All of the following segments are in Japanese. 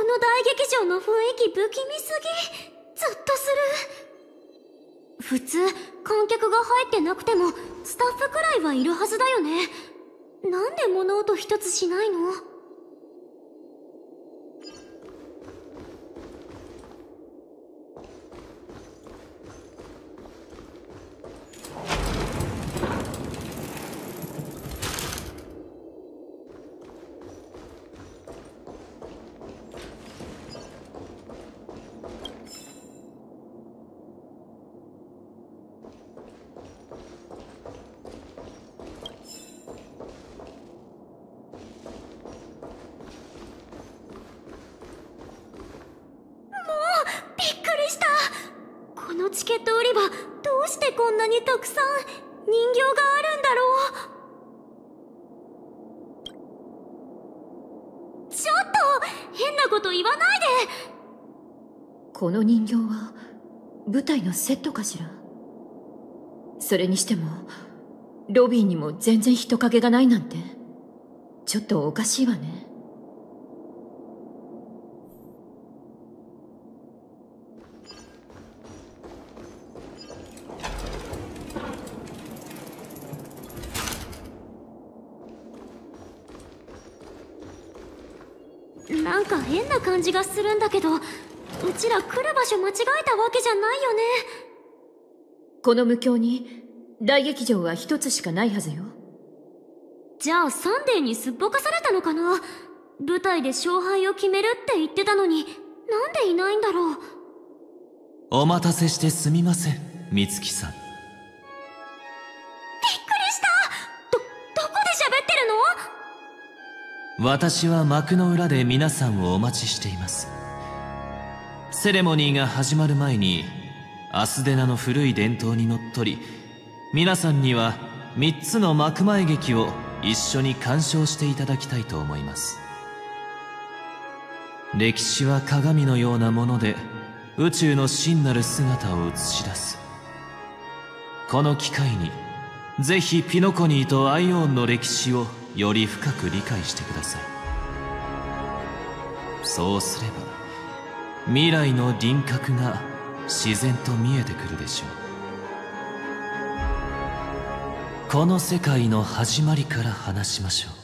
の大劇場の雰囲気不気味すぎ。ゾッとする。普通観客が入ってなくてもスタッフくらいはいるはずだよね。なんで物音一つしないの？このチケット売り場、どうしてこんなにたくさん人形があるんだろう。ちょっと変なこと言わないで。 この人形は舞台のセットかしら。それにしてもロビーにも全然人影がないなんてちょっとおかしいわね。 なんか変な感じがするんだけど、うちら来る場所間違えたわけじゃないよね。 この無境に大劇場は一つしかないはずよ。 じゃあサンデーにすっぽかされたのかな。舞台で勝敗を決めるって言ってたのに、なんでいないんだろう。 お待たせしてすみません、美月さん。 びっくりした。どこで喋ってるの？ 私は幕の裏で皆さんをお待ちしています。セレモニーが始まる前にアスデナの古い伝統にのっとり、皆さんには3つの幕前劇を一緒に鑑賞していただきたいと思います。歴史は鏡のようなもので宇宙の真なる姿を映し出す。この機会にぜひピノコニーとアイオーンの歴史をより深く理解してください。そうすれば未来の輪郭が自然と見えてくるでしょう。この世界の始まりから話しましょう。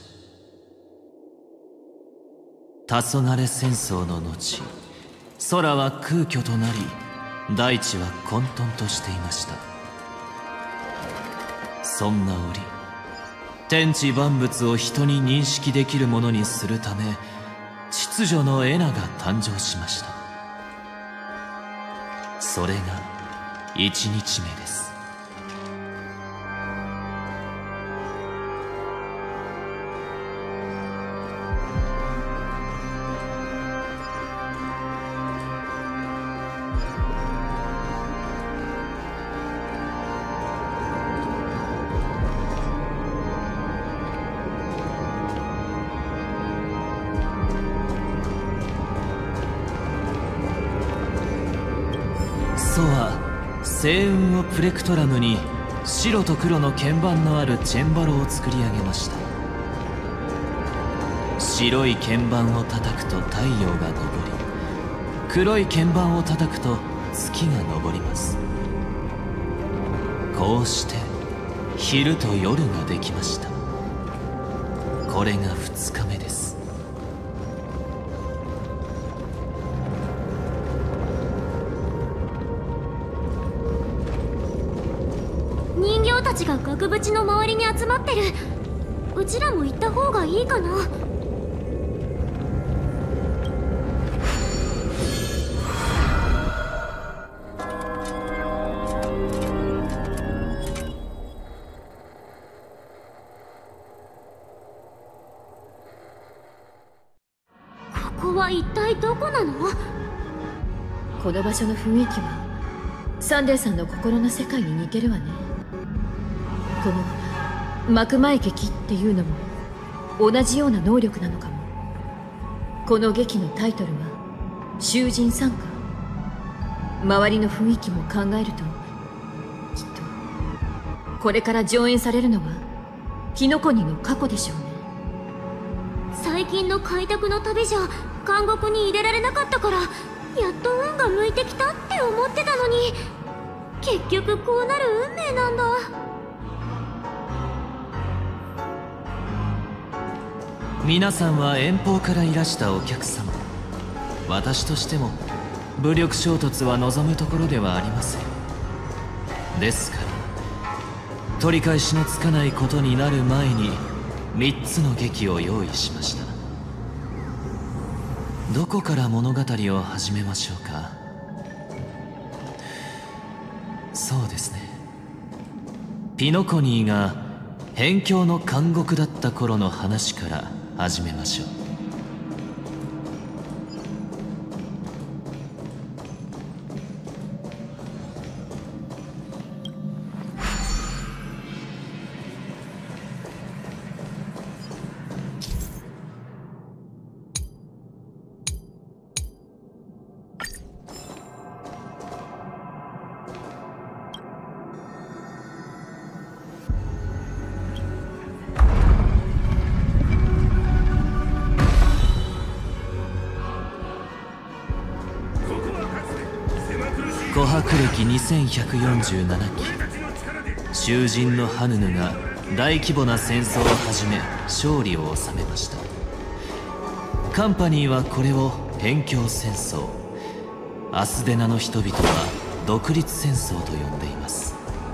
黄昏戦争の後、空は空虚となり大地は混沌としていました。そんな折、天地万物を人に認識できるものにするため、秩序のエナが誕生しました。それが1日目です。ソは星雲をプレクトラムに白と黒の鍵盤のあるチェンバロを作り上げました。白い鍵盤を叩くと太陽が昇り、黒い鍵盤を叩くと月が昇ります。こうして昼と夜ができました。これが2日目です。 人形たちが額縁の周りに集まってる。うちらも行った方がいいかな。ここは一体どこなの？ この場所の雰囲気はサンデーさんの心の世界に似てるわね。この幕前劇っていうのも同じような能力なのかも。この劇のタイトルは囚人参加。周りの雰囲気も考えると、きっとこれから上演されるのはキノコニの過去でしょうね。 最近の開拓の旅じゃ監獄に入れられなかったから、やっと運が向いてきたって思ってたのに、結局こうなる運命なんだ。 皆さんは遠方からいらしたお客様。私としても武力衝突は望むところではありません。ですから取り返しのつかないことになる前に3つの劇を用意しました。どこから物語を始めましょうか。そうですね、ピノコニーが辺境の監獄だった頃の話から始めましょう。琥珀歴2147期、囚人のハヌヌが大規模な戦争を始め勝利を収めました。カンパニーはこれを辺境戦争、アスデナの人々は独立戦争と呼んでいます。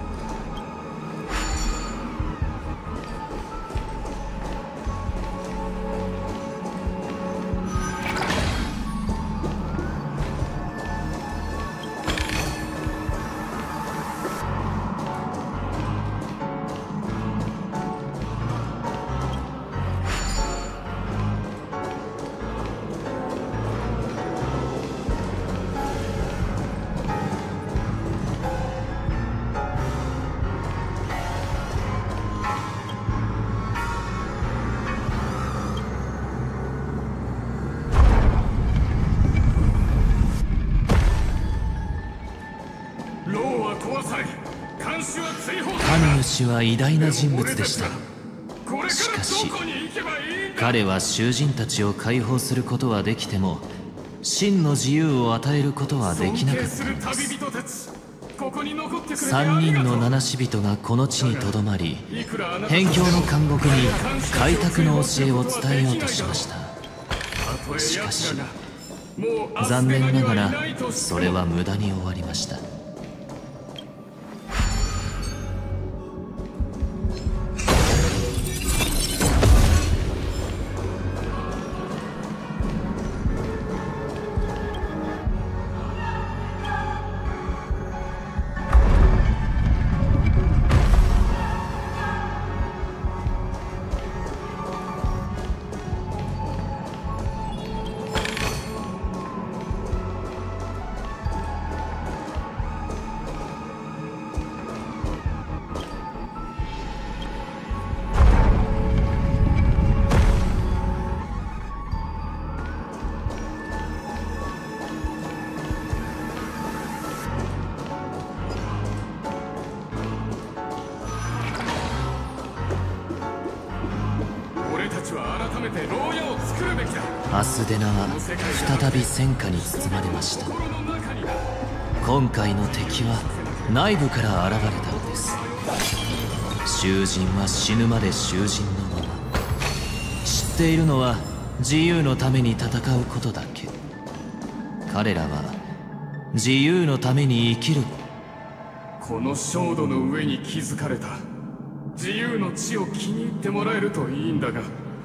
ハヌヌ氏は偉大な人物でした。しかし彼は囚人たちを解放することはできても真の自由を与えることはできなかったのです。3人の七死人がこの地にとどまり、辺境の監獄に開拓の教えを伝えようとしました。しかし残念ながらそれは無駄に終わりました。アスデナは再び戦火に包まれました。今回の敵は内部から現れたのです。囚人は死ぬまで囚人のまま。知っているのは自由のために戦うことだけ。彼らは自由のために生きる。 この焦土の上に築かれた自由の地を気に入ってもらえるといいんだが。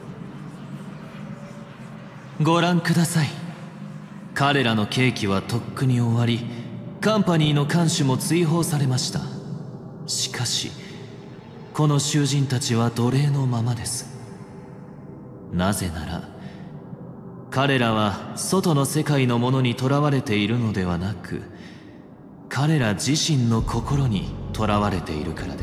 ご覧ください。彼らの刑期はとっくに終わり、カンパニーの看守も追放されました。しかしこの囚人たちは奴隷のままです。なぜなら彼らは外の世界のものにとらわれているのではなく、彼ら自身の心にとらわれているからです。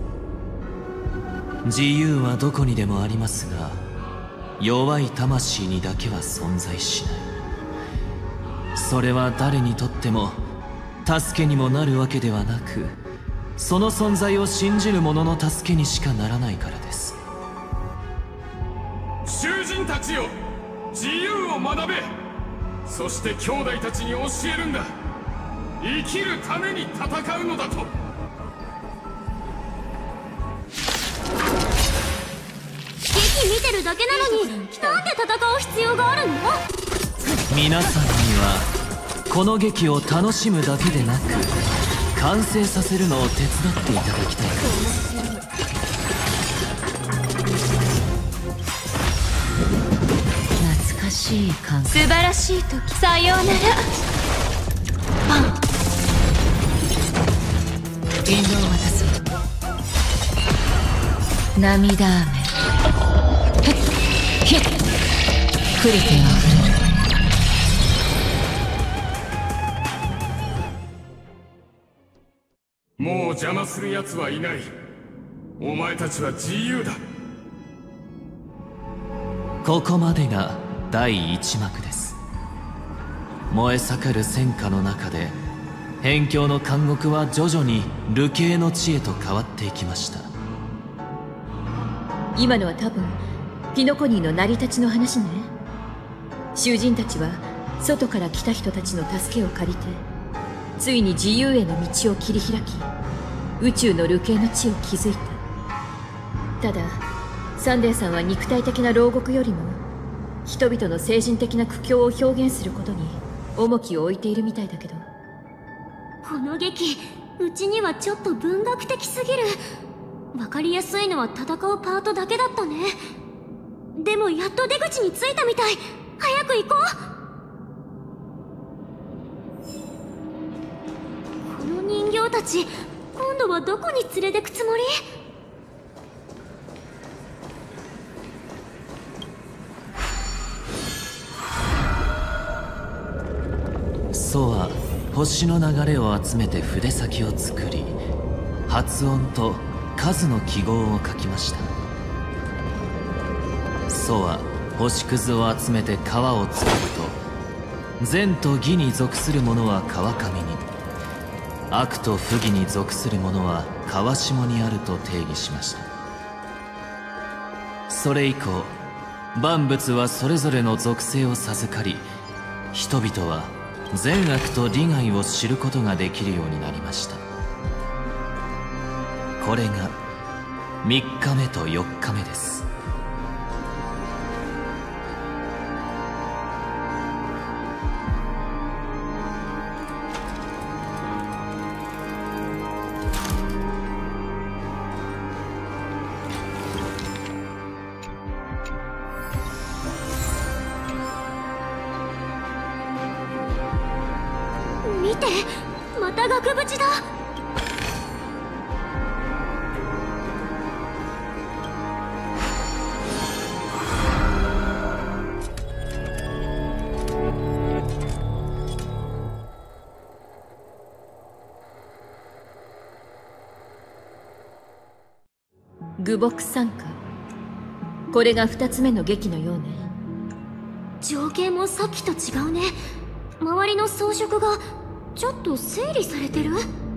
自由はどこにでもありますが、弱い魂にだけは存在しない。それは誰にとっても助けにもなるわけではなく、その存在を信じる者の助けにしかならないからです。 囚人たちよ、自由をを学べ。そして兄弟たちに教えるんだ。生きるために戦うのだと。 劇見てるだけなのになんで戦う必要があるの？ 皆さんにはこの劇を楽しむだけでなく完成させるのを手伝っていただきたいからです。 懐かしい感覚。素晴らしい時。さようなら。パン。引導を渡す。涙雨。へっひっクリテンあふれる。 もう邪魔する奴はいない。お前たちは自由だ。 ここまでが第1幕です。燃え盛る戦火の中で辺境の監獄は徐々に流刑の地へと変わっていきました。 今のは多分ピノコニーの成り立ちの話ね。囚人たちは外から来た人たちの助けを借りてついに自由への道を切り開き宇宙の流刑の地を築いた。ただサンデーさんは肉体的な牢獄よりも人々の精神的な苦境を表現することに重きを置いているみたいだけど。 この劇うちにはちょっと文学的すぎる。わかりやすいのは戦うパートだけだったね。でもやっと出口に着いたみたい。早く行こう。この人形たち今度はどこに連れてくつもり？ ソは星の流れを集めて筆先を作り発音と数の記号を書きました。ソは星屑を集めて川を作ると善と義に属する者は川上に悪と不義に属する者は川下にあると定義しました。それ以降万物はそれぞれの属性を授かり人々は善悪と利害を知ることができるようになりました。これが3日目と4日目です。 見て、また額縁だ。 愚木参加。これが2つ目の劇のようね。 情景もさっきと違うね。周りの装飾がちょっと整理されてる。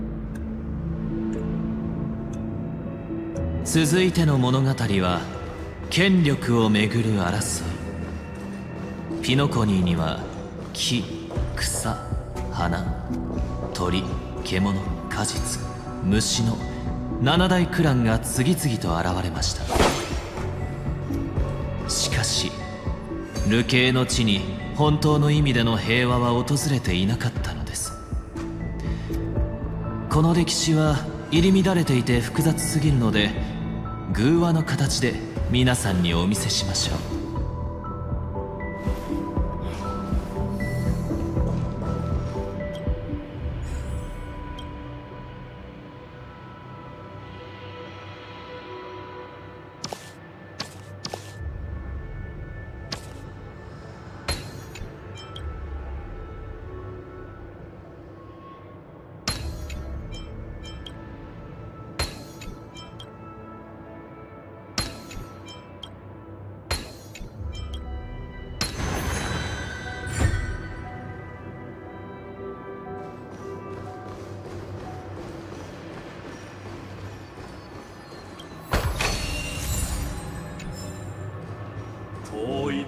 続いての物語は権力をめぐる争い。ピノコニーには木、草、花、鳥、獣、果実、虫の7大クランが次々と現れました。しかし流刑の地に本当の意味での平和は訪れていなかったのです。この歴史は入り乱れていて複雑すぎるので偶話の形で皆さんにお見せしましょう。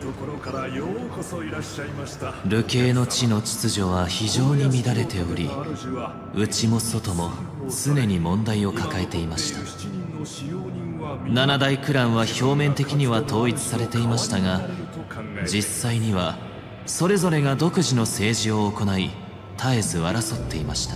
ところからようこそいらっしゃいました。 流刑の地の秩序は非常に乱れており、内も外も常に問題を抱えていました。七大クランは表面的には統一されていましたが、実際にはそれぞれが独自の政治を行い、絶えず争っていました。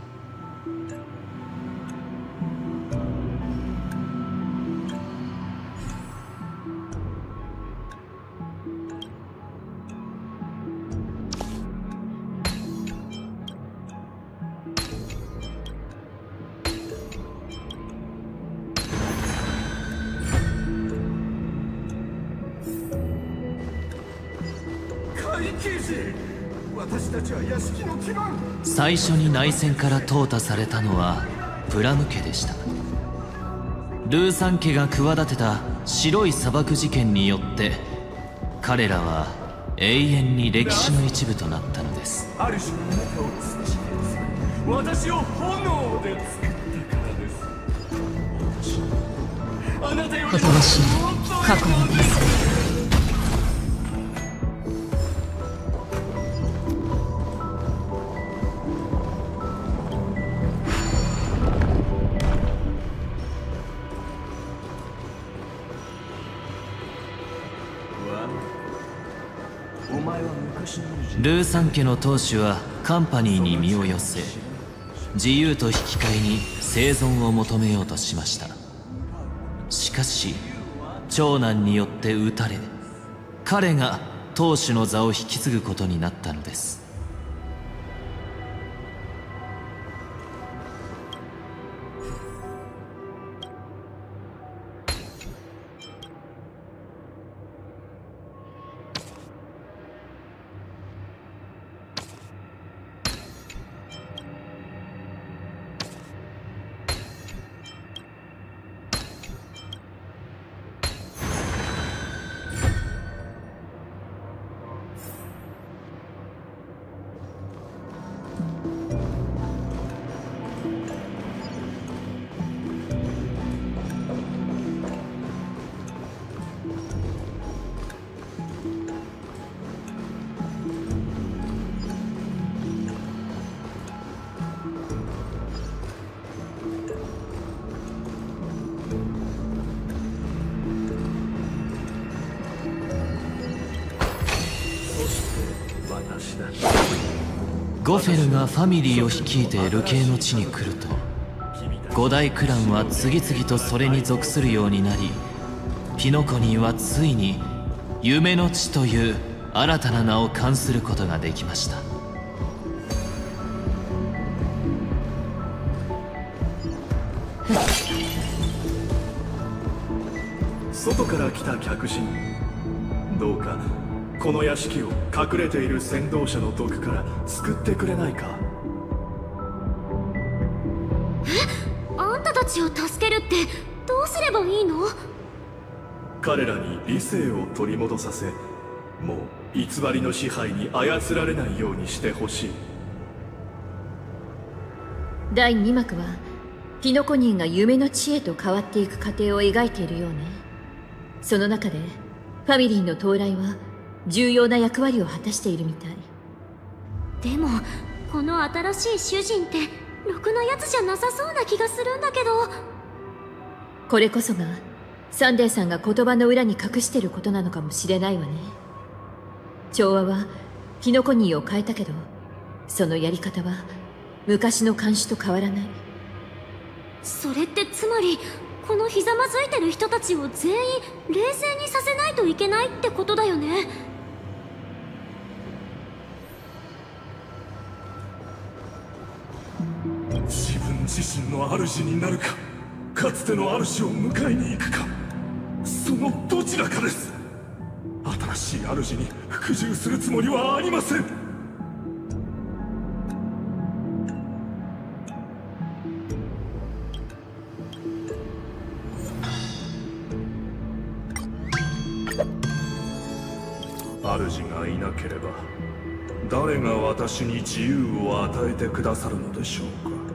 最初に内戦から淘汰されたのはプラム家でした。ルーサン家が企てた白い砂漠事件によって彼らは永遠に歴史の一部となったのです。 ある種の中を土で私を炎で作ったからです。あなたよりほとばしい過去の伝説。 ルーサン家の当主はカンパニーに身を寄せ、自由と引き換えに生存を求めようとしました。しかし長男によって討たれ、彼が当主の座を引き継ぐことになったのです。ゴフェルがファミリーを率いて流刑の地に来ると、五大クランは次々とそれに属するようになり、ピノコニーはついに夢の地という新たな名を冠することができました。 外から来た客人、どうかこの屋敷を隠れている先導者の毒から救ってくれないか。 あんたたちを助けるってどうすればいいの？ 彼らに理性を取り戻させ、もう偽りの支配に操られないようにしてほしい。 第2幕はピノコニーが夢の地へと変わっていく過程を描いているようね。その中でファミリーの到来は重要な役割を果たしているみたい。 でもこの新しい主人ってろくなやつじゃなさそうな気がするんだけど。 これこそがサンデーさんが言葉の裏に隠していることなのかもしれないわね。調和はピノコニーを変えたけど、そのやり方は昔の看守と変わらない。 それってつまりこのひざまずいてる人たちを全員冷静にさせないといけないってことだよね。 自分自身の主になるか、かつての主を迎えに行くか、そのどちらかです。新しい主に服従するつもりはありません。主がいなければ誰が私に自由を与えてくださるのでしょうか。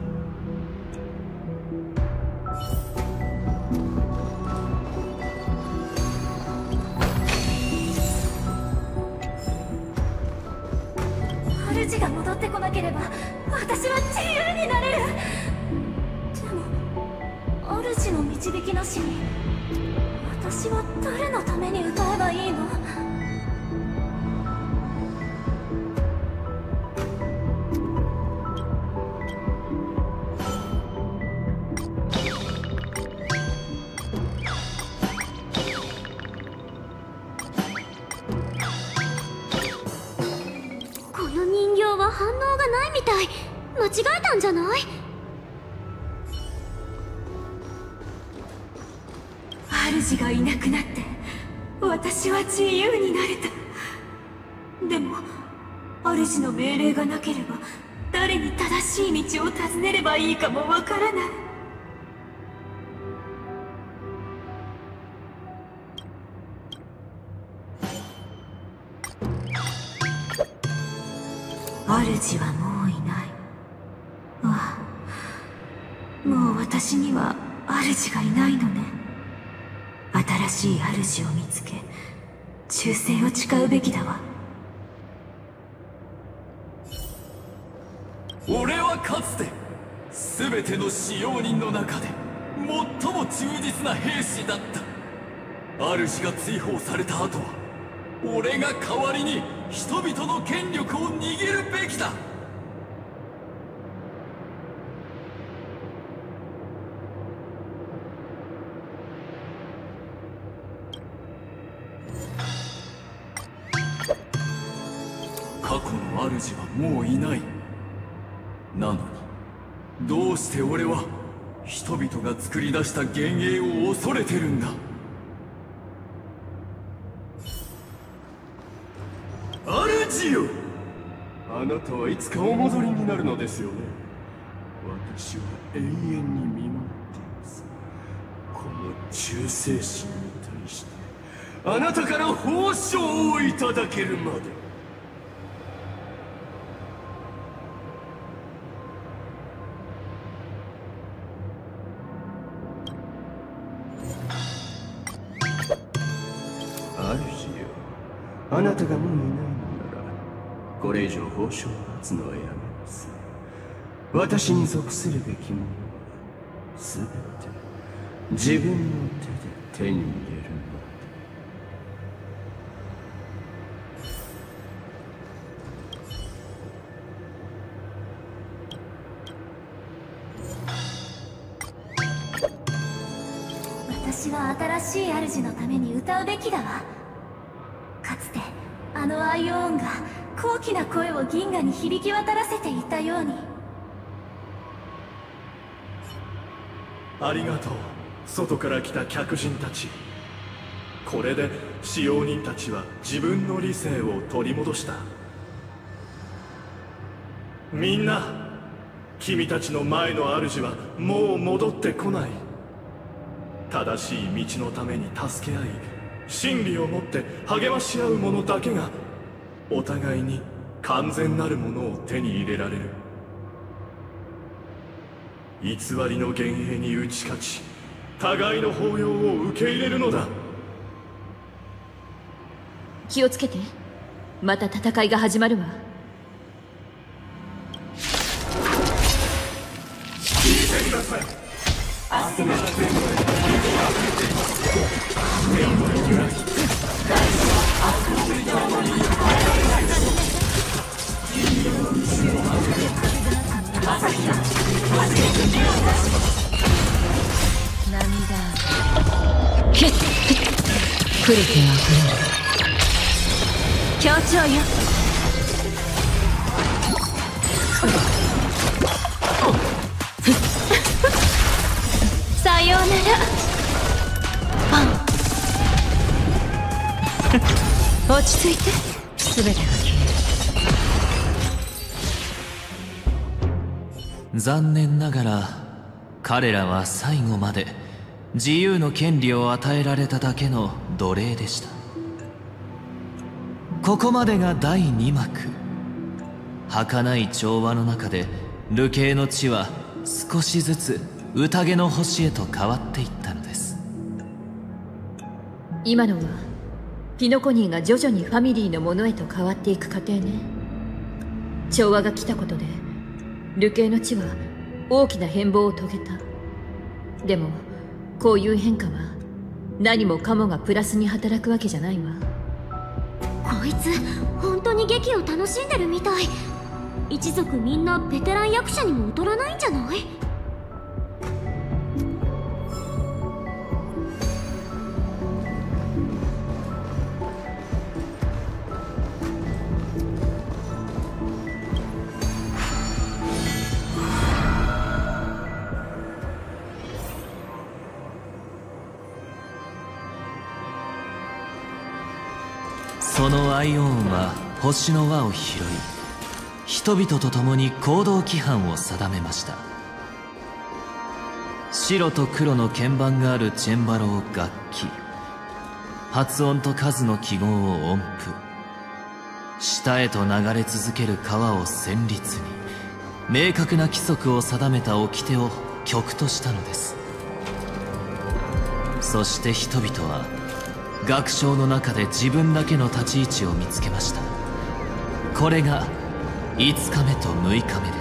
こなければ私は自由になれる。でも主の導きなしに私は誰のために歌えばいいの？この人形は反応がないみたい。間違えたんじゃない？主がいなくなって私は自由になれた。でも主の命令がなければ誰に正しい道を尋ねればいいかもわからない。主はもういない。ああ、もう私には主がいないのね。新しい主を見つけ忠誠を誓うべきだわ。 俺はかつて全ての使用人の中で最も忠実な兵士だった。主が追放された後は俺が代わりに人々の権力を握るべきだ。過去の主はもういない。なのにどうして俺は人々が作り出した幻影を恐れてるんだ。主よ、あなたはいつかお戻りになるのですよね。私は永遠に見守っています。この忠誠心に対してあなたから報奨をいただけるまで。主よ、あなたがもういないのならこれ以上報酬を待つのはやめます。私に属するべきものは全て自分の手で手に入れるの私は新しい主のために歌うべきだわ。かつてあのアイオーンが高貴な声を銀河に響き渡らせていたように。 ありがとう、外から来た客人たち。これで使用人たちは自分の理性を取り戻した。みんな、君たちの前の主はもう戻ってこない。正しい道のために助け合い、真理をもって励まし合う者だけがお互いに完全なるものを手に入れられる。偽りの幻影に打ち勝ち、互いの抱擁を受け入れるのだ。 気をつけて、また戦いが始まるわ。 聞いてください。 来る手は強調よ。さようならパン。落ち着いて。全てが消える。 残念ながら彼らは最後まで自由の権利を与えられただけの奴隷でした。ここまでが第2幕。儚い調和の中で流刑の地は少しずつ宴の星へと変わっていったのです。 今のはピノコニーが徐々にファミリーのものへと変わっていく過程ね。 調和が来たことで流刑の地は大きな変貌を遂げた。でもこういう変化は何もかもがプラスに働くわけじゃないわ。 こいつ本当に劇を楽しんでるみたい。一族みんなベテラン役者にも劣らないんじゃない？ そのアイオンは星の輪を拾い、人々と共に行動規範を定めました。白と黒の鍵盤があるチェンバロを楽器、発音と数の記号を音符、下へと流れ続ける川を旋律に、明確な規則を定めた掟を曲としたのです。そして人々は楽章の中で自分だけの立ち位置を見つけました。これが5日目と6日目です。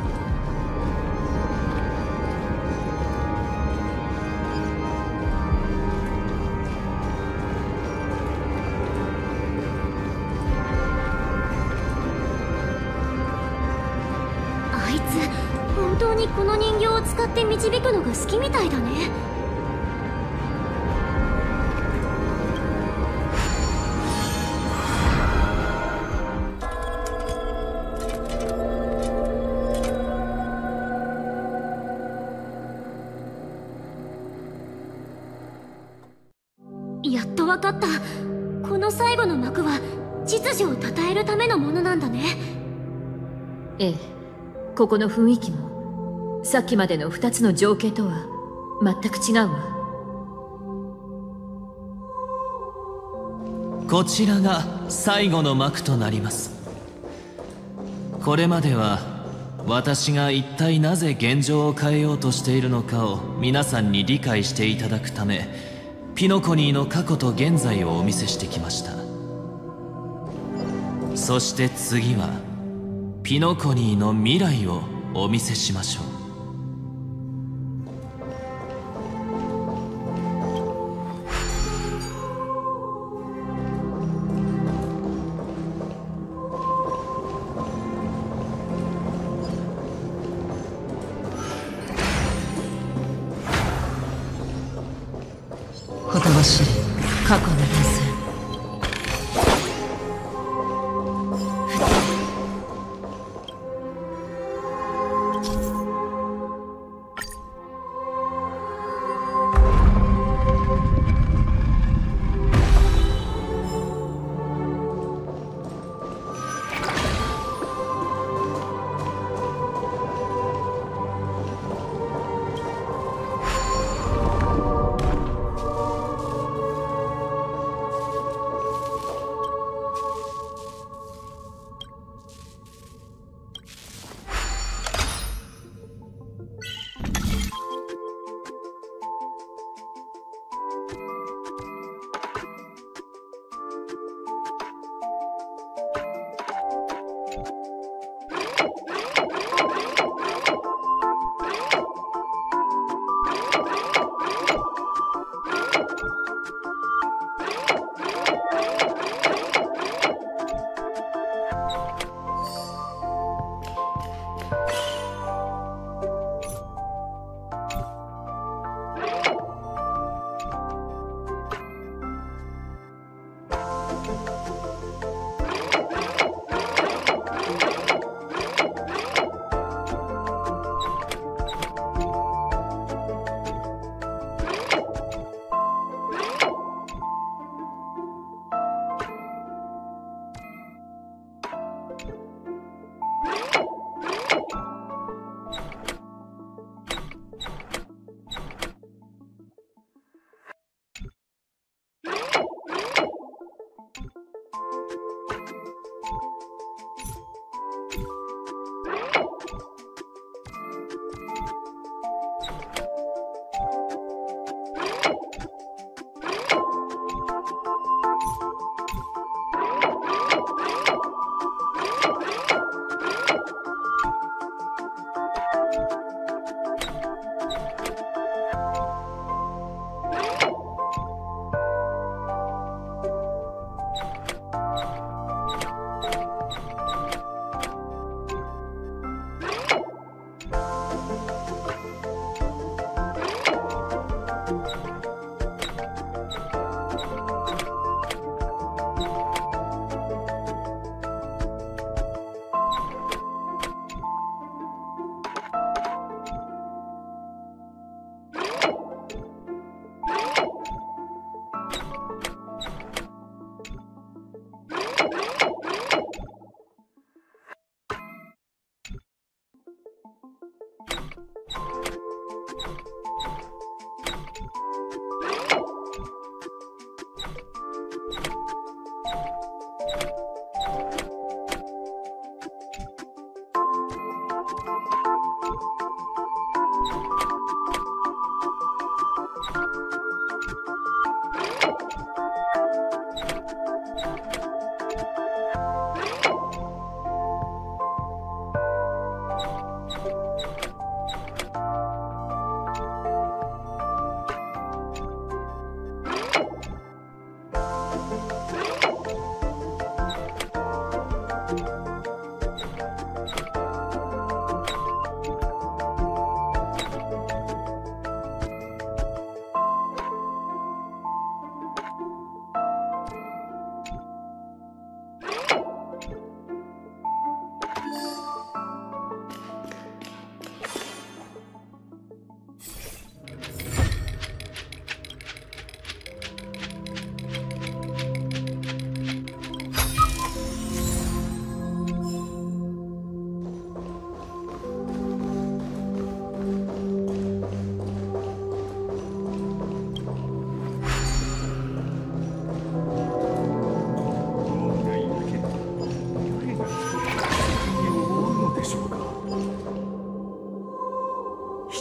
あいつ本当にこの人形を使って導くのが好きみたいだね。やっとわかった。この最後の幕は秩序を称えるためのものなんだね。 ええ、ここの雰囲気もさっきまでの2つの情景とは全く違うわ。 こちらが最後の幕となります。これまでは私が一体なぜ現状を変えようとしているのかを皆さんに理解していただくため、ピノコニーの過去と現在をお見せしてきました。そして次はピノコニーの未来をお見せしましょう。 ほとばしる過去の連戦。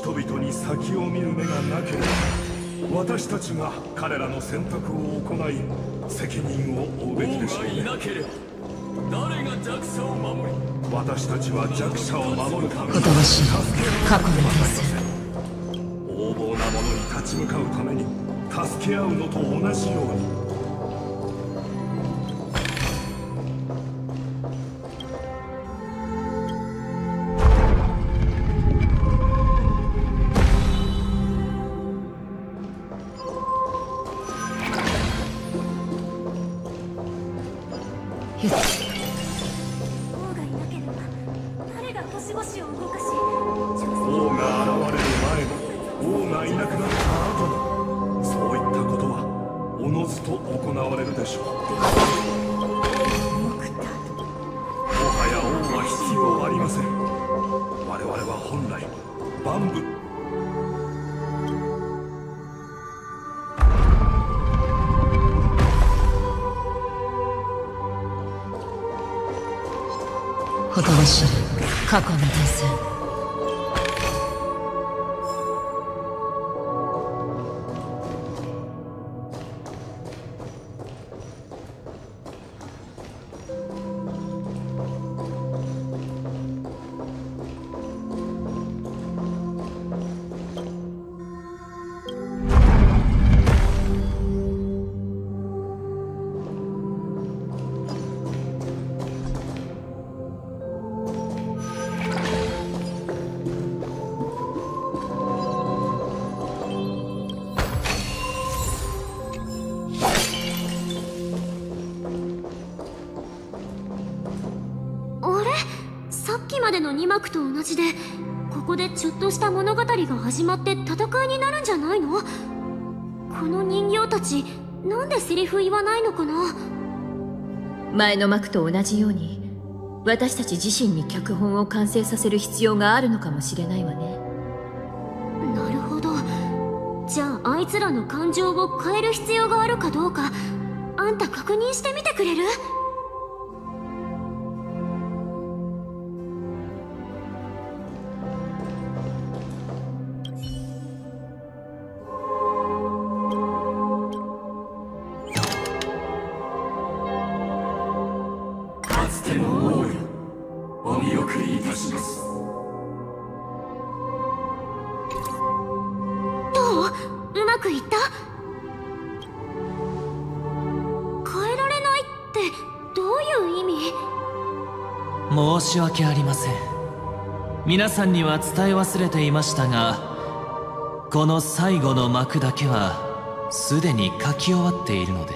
人々に先を見る目がなければ、私たちが彼らの選択を行い責任を負うべきでしょうね。 いなければ誰が弱者を守り、 私たちは弱者を守るためにほとばしい過去の伝説。 横暴な者に立ち向かうために助け合うのと同じように。 王がいなければ誰が星々を動かし、 王が現れる前も王がいなくなった後も、そういったことはおのずと行われるでしょう。もはや王は必要ありません。我々は本来万物ほとばしい過去の伝説。 さっきまでの2幕と同じで、ここでちょっとした物語が始まって戦いになるんじゃないの？この人形たちなんでセリフ言わないのかな。 前の幕と同じように私たち自身に脚本を完成させる必要があるのかもしれないわね。 なるほど。じゃああいつらの感情を変える必要があるかどうか、あんた確認してみてくれる？ お見送りいたします。 どう？うまくいった？変えられないってどういう意味？ 申し訳ありません。皆さんには伝え忘れていましたが、この最後の幕だけはすでに書き終わっているのです。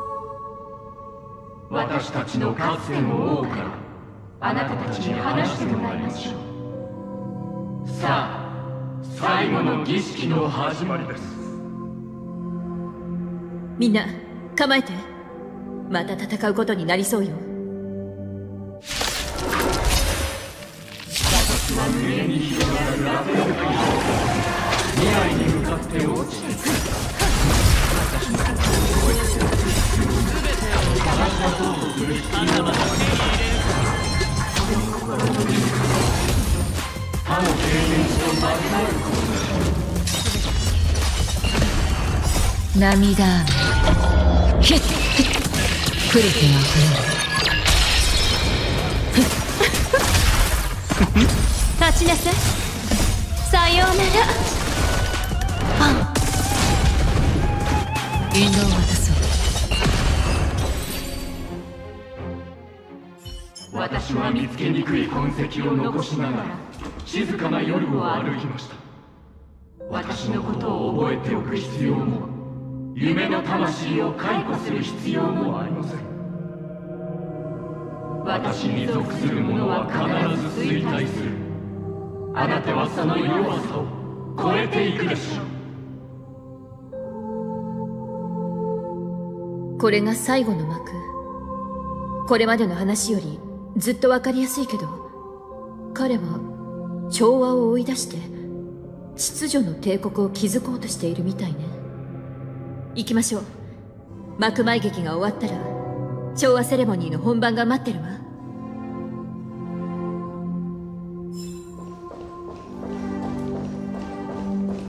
私たちのかつての王からあなたたちに話してもらいましょう。さあ、最後の儀式の始まりです。 みんな構えて。また戦うことになりそうよ。 私は無限に広がるラベルが未来に向かって落ちてくる。私の心を超えて全てを私はどうするあんたまた手に入れるか。他の経験値を間違えること涙雨ヒップリティは立ちなさい。さようなら。パン引導を渡そう。 私は見つけにくい痕跡を残しながら静かな夜を歩きました。私のことを覚えておく必要も、夢の魂を解雇する必要もありません。私に属する者は必ず衰退する。あなたはその弱さを超えていくでしょう。これが最後の幕。これまでの話よりずっとわかりやすいけど、彼は調和を追い出して秩序の帝国を築こうとしているみたいね。行きましょう。幕前劇が終わったら調和セレモニーの本番が待ってるわ。